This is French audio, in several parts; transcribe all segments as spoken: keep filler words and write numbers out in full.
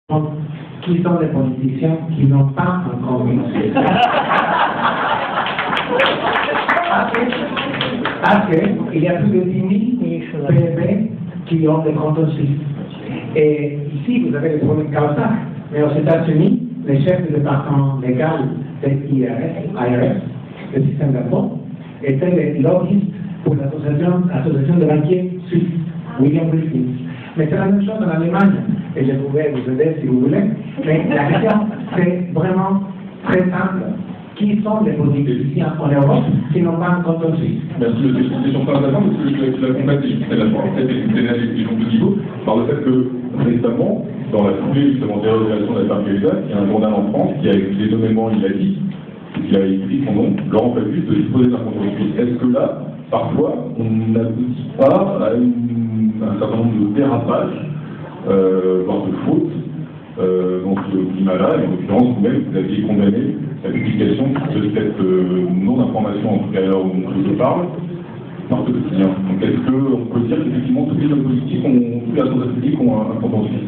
Donc, qui sont les politiciens qui n'ont pas encore commencé. Parce qu'il y a plus de dix mille P M E qui ont des comptes suisses. Et ici, vous avez le problème Kawasaki, mais aux États-Unis, les chefs du département légal de l'I R S, le système d'impôt, étaient les lobbyistes pour l'association de banquiers suisses, William Wilkins. Mais c'est la même chose en Allemagne, et je pourrais vous aider si vous voulez. Mais la question, c'est vraiment très simple. Qui sont les politiciens en Europe qui n'ont pas un compte suisse? Merci, c'est une question très intéressante, parce que tu l'as contacté, c'est la question de niveau, par le fait que récemment, dans la foulée justement des révélations de l'affaire Cahuzac, il y a un journal en France qui a écrit nommément, il a dit, qui a écrit son nom, Laurent Fabius, de disposer d'un compte suisse. Est-ce que là, parfois, on n'aboutit pas à une, un certain nombre de dérapages, euh, voire de fautes, euh, dans ce climat-là, et en l'occurrence, vous-même, vous aviez condamné la publication de cette euh, non-information, en tout cas à l'heure où je parle, par ce quotidien. Donc est-ce qu'on peut dire qu'effectivement toutes les hommes politiques, ont, toutes les responsables politiques ont un, un compte en Suisse?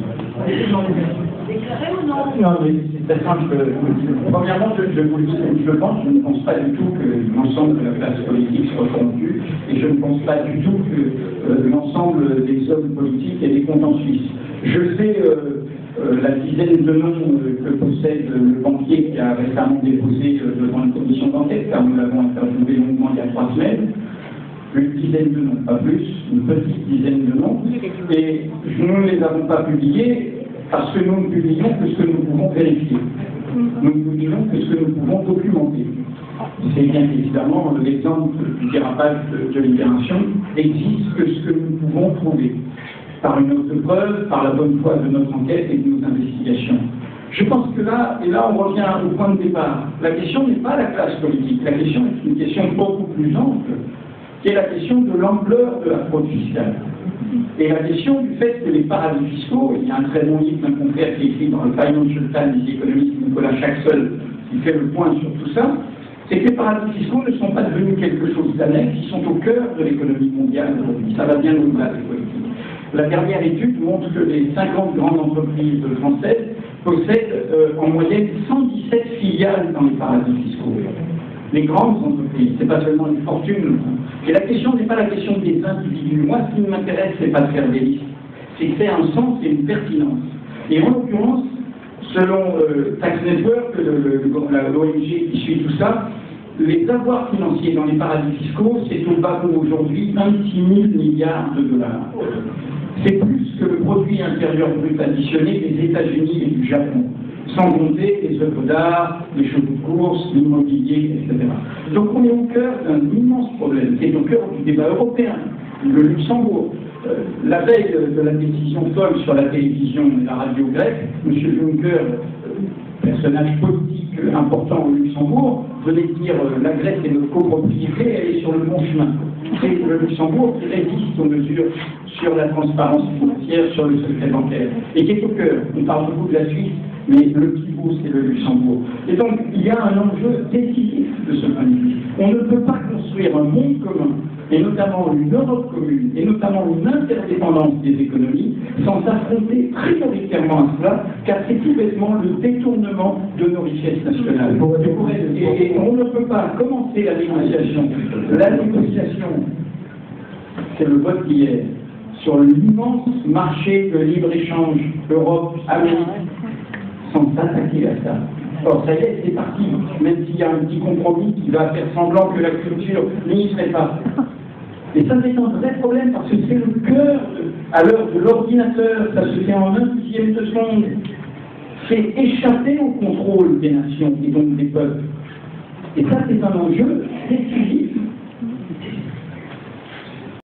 Déclaré ou non? Non, mais c'est très simple. Premièrement, je, je, je pense, je ne pense pas du tout que l'ensemble de la classe politique soit corrompue, et je ne pense pas du tout que euh, l'ensemble des hommes politiques aient des comptes en Suisse. Je sais euh, euh, la dizaine de noms euh, que possède le banquier qui a récemment déposé euh, devant une commission d'enquête, car nous l'avons interviewé longuement il y a trois semaines. Une dizaine de noms, pas plus, une petite dizaine de noms, et nous ne les avons pas publiés parce que nous ne publions que ce que nous pouvons vérifier. Nous ne publions que ce que nous pouvons documenter. C'est bien évidemment l'exemple du dérapage de, de Libération existe que ce que nous pouvons trouver, par une autre preuve, par la bonne foi de notre enquête et de nos investigations. Je pense que là, et là on revient au point de départ, la question n'est pas la classe politique, la question est une question beaucoup plus ample, qui est la question de l'ampleur de la fraude fiscale. Et la question du fait que les paradis fiscaux, il y a un très bon livre d'un confrère qui est écrit dans le Financial Times, l'économiste Nicolas Chaxel, qui fait le point sur tout ça, c'est que les paradis fiscaux ne sont pas devenus quelque chose d'annexe, ils sont au cœur de l'économie mondiale aujourd'hui. Ça va bien au-delà des politiques. La dernière étude montre que les cinquante grandes entreprises françaises possèdent euh, en moyenne cent dix-sept filiales dans les paradis fiscaux. Les grandes entreprises, c'est pas seulement une fortune. Et la question n'est pas la question des individus. Moi, ce qui m'intéresse, c'est pas de faire des listes, c'est que c'est un sens et une pertinence. Et en l'occurrence, selon euh, Tax Network, l'O N G qui suit tout ça, les avoirs financiers dans les paradis fiscaux, c'est au bas mot aujourd'hui vingt-six mille milliards de dollars. C'est plus que le produit intérieur brut additionné des États-Unis et du Japon, sans compter les œuvres d'art, les chevaux de course, l'immobilier, et cetera. Donc on est au cœur d'un immense problème, qui est au cœur du débat européen, le Luxembourg. Euh, la veille de, de la décision folle sur la télévision et la radio grecque, M. Juncker, euh, personnage politique important au Luxembourg, venait dire euh, la Grèce est notre copropriété, elle est sur le bon chemin. C'est le Luxembourg qui résiste aux mesures sur la transparence financière, sur le secret bancaire, et qui est au cœur. On parle beaucoup de la Suisse, mais le pivot, c'est le Luxembourg. Et donc, il y a un enjeu décisif de ce point de vue. On ne peut pas construire un monde commun, et notamment une Europe commune, et notamment une interdépendance des économies, sans s'affronter prioritairement à cela, car c'est tout bêtement le détournement de nos richesses nationales. Et, et on ne peut pas commencer la négociation. La négociation, c'est le vote d'hier, sur l'immense marché de libre-échange Europe-Amérique, sans s'attaquer à ça. Or, ça y est, c'est parti, même s'il y a un petit compromis qui va faire semblant que la culture n'y serait pas. Et ça, c'est un vrai problème, parce que c'est le cœur, de, à l'heure de l'ordinateur, ça se fait en un dixième de seconde, c'est échapper au contrôle des nations et donc des peuples. Et ça, c'est un enjeu décisif